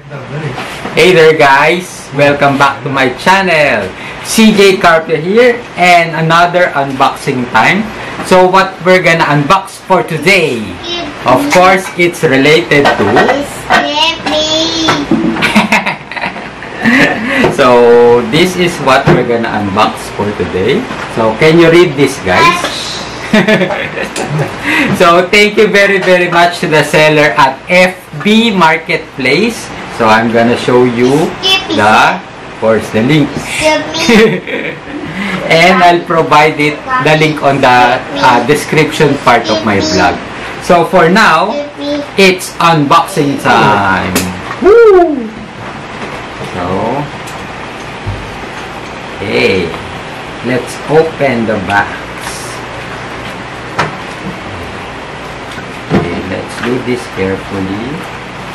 Hey there guys, welcome back to my channel. CJ Carpio here and another unboxing time. So what we're gonna unbox for today, of course it's related to so this is what we're gonna unbox for today. So can you read this, guys? So thank you very much to the seller at FB Marketplace. So I'm gonna show you the link. And I'll provide the link on the description part of my vlog. So for now, it's unboxing time. Woo! So, okay, let's open the box. Okay, let's do this carefully.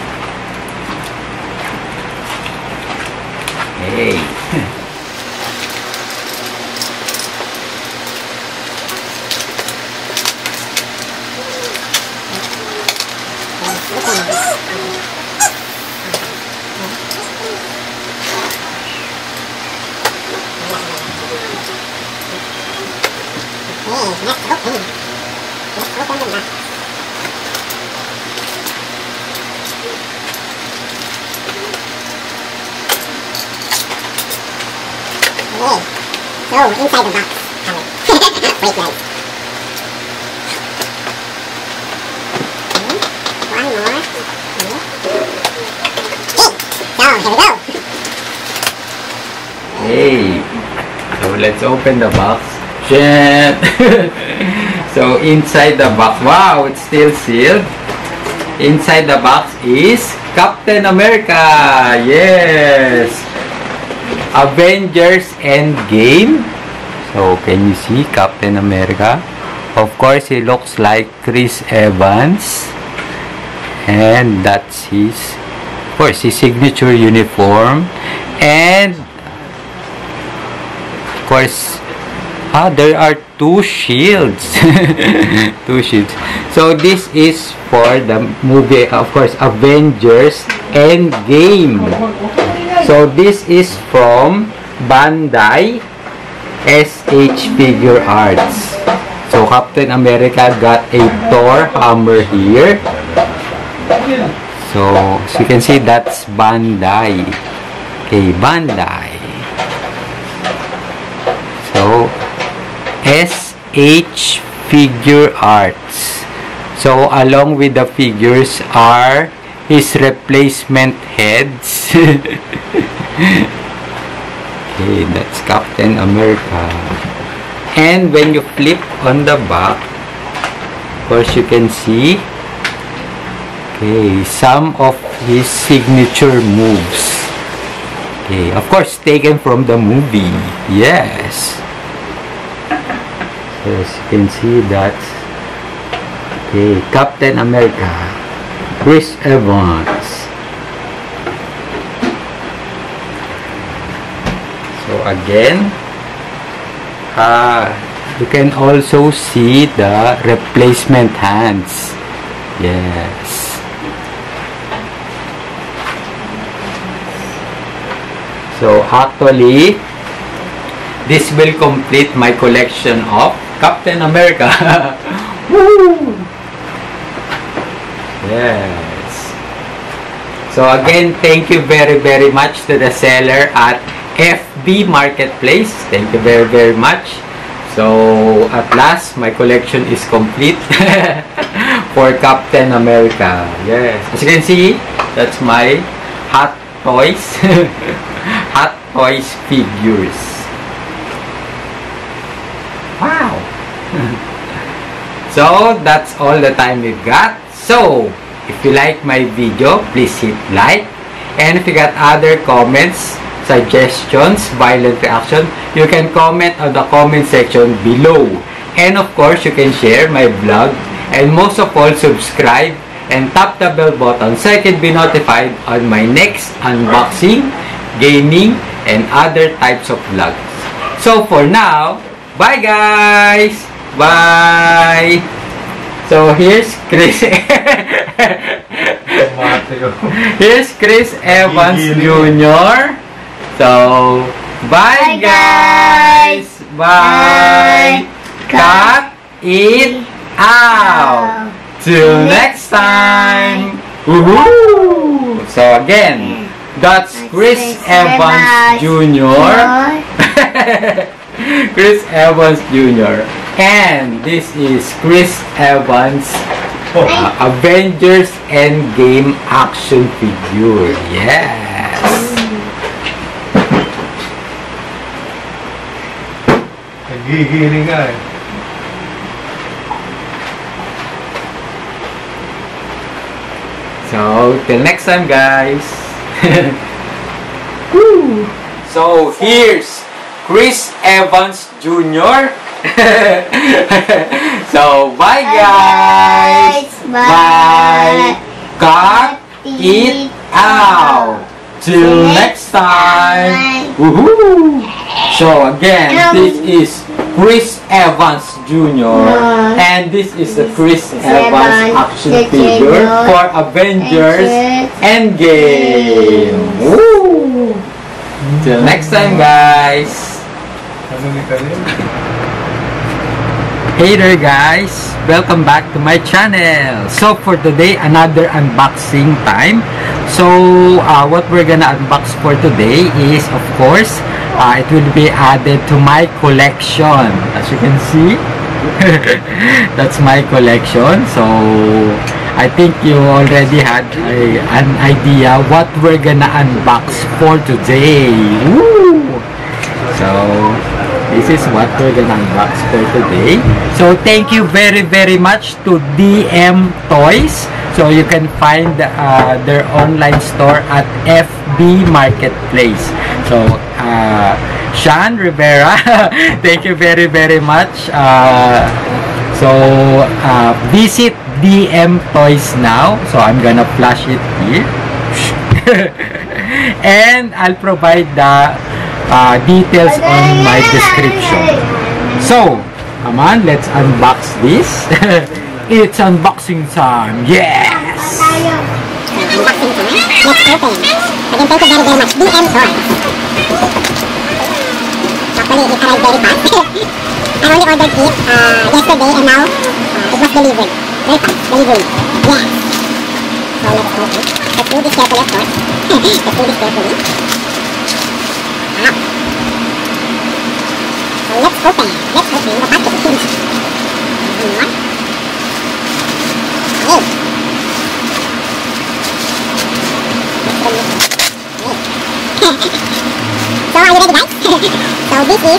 Hey. So, inside the box. Wait, guys. One more. So, here we go. Hey. So, let's open the box. Shit. So, inside the box. Wow, it's still sealed. Inside the box is Captain America. Yes. Avengers Endgame. So, can you see Captain America? Of course, he looks like Chris Evans. And that's his, of course, his signature uniform. And, of course, there are two shields. Two shields. So, this is for the movie, of course, Avengers Endgame. So, this is from Bandai SH Figure Arts. So, Captain America got a Thor hammer here. So, as you can see, that's Bandai. Okay, Bandai. So, SH Figure Arts. So, along with the figures are his replacement heads. Okay, that's Captain America. And when you flip on the back, of course you can see, okay, some of his signature moves. Okay, of course taken from the movie. Yes. So as you can see, that's okay, Captain America, Chris Evans. So again, you can also see the replacement hands. Yes. So actually, this will complete my collection of Captain America. Woo! Yes. So again, thank you very much to the seller at FB Marketplace. Thank you very much. So at last, my collection is complete for Captain America. Yes. As you can see, that's my Hot Toys. Hot Toys figures. Wow. So that's all the time we've got. So if you like my video, please hit like. And if you got other comments, suggestions, violent reaction, you can comment on the comment section below. And of course, you can share my vlog. And most of all, subscribe and tap the bell button so you can be notified on my next unboxing, gaming, and other types of vlogs. So for now, bye guys! Bye! So here's Chris. Here's Chris Evans Jr. So bye guys. Bye. Cut it out. Till next time. Woohoo! So again, that's Chris Evans Jr. Chris Evans Jr. And this is Chris Evans Avengers Endgame action figure. Yes. Nagigiling ka eh. So, till next time, guys. Woo. So, here's Chris Evans Jr. So, bye, guys. Bye. Cut it out. Till next time. Woohoo! So, again, this is Chris Evans Jr. And this is the Chris Evans action figure for Avengers Endgame. Woo! Till next time, guys. Hey there, guys. Welcome back to my channel. So for today, another unboxing time. So what we're gonna unbox for today is, of course, it will be added to my collection. As you can see, that's my collection. So I think you already had an idea what we're gonna unbox for today. Woo! So this is what we're gonna unbox for today. So thank you very much to DM Toys. So you can find their online store at FB Marketplace. So Sean Rivera, thank you very much. So visit DM Toys now. So I'm gonna flash it here. And I'll provide the details on my description. So come on, let's unbox this. It's unboxing time. Yes. Unboxing time. Let's open. Again, thank you very much. DM Toys. Actually, it arrived very fast. I only ordered it yesterday and now it was delivered. Very fast. Delivery. Yes. So let's open. Let's do this carefully, of course. Let's do this carefully. So let's open. Let's open the package. Okay. So are you ready, guys? So this is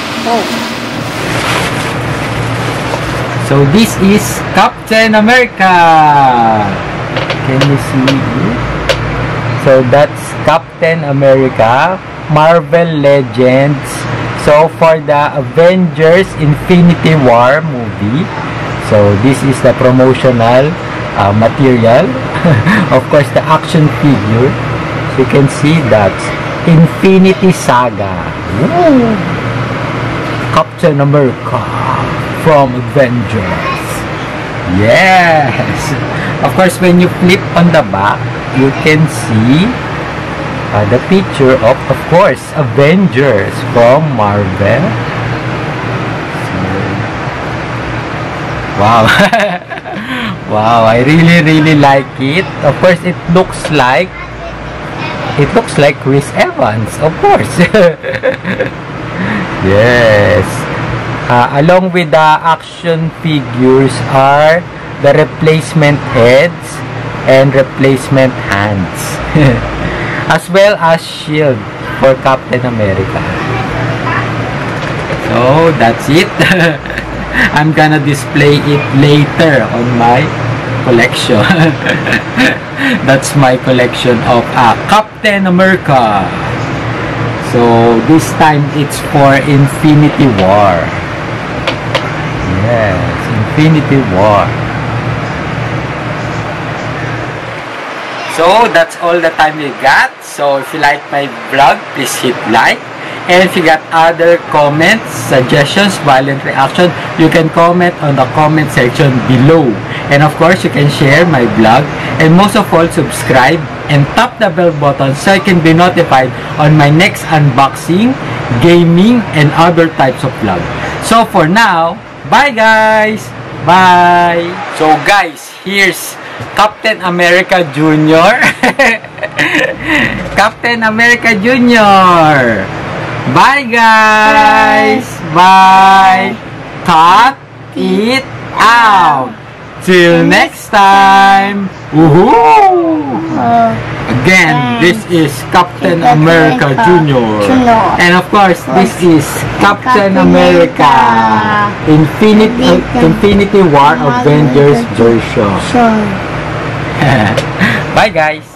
So this is Captain America. Can you see it? So that's Captain America, Marvel Legends. So for the Avengers Infinity War movie. So this is the promotional material. Of course, the action figure. So you can see that's Infinity Saga. Woo! Captain America from Avengers. Yes! Of course, when you flip on the back, you can see the picture of course, Avengers from Marvel. Wow. Wow, I really like it. Of course, it looks like Chris Evans, of course. Yes. Along with the action figures are the replacement heads and replacement hands. As well as shield for Captain America. So that's it. I'm gonna display it later on my collection. That's my collection of Captain America. So this time it's for Infinity War. Yes, Infinity War. So that's all the time we got. So if you like my vlog, please hit like. And if you got other comments, suggestions, violent reaction, you can comment on the comment section below. And of course, you can share my vlog. And most of all, subscribe and tap the bell button so you can be notified on my next unboxing, gaming, and other types of vlog. So for now, bye guys! Bye! So guys, here's Captain America Jr. Captain America Jr. Bye guys! Bye! Cut it out! Till next time! Woohoo! Again, this is Captain America Jr. And of course, this is Captain America Infinity War Avengers version. Bye guys!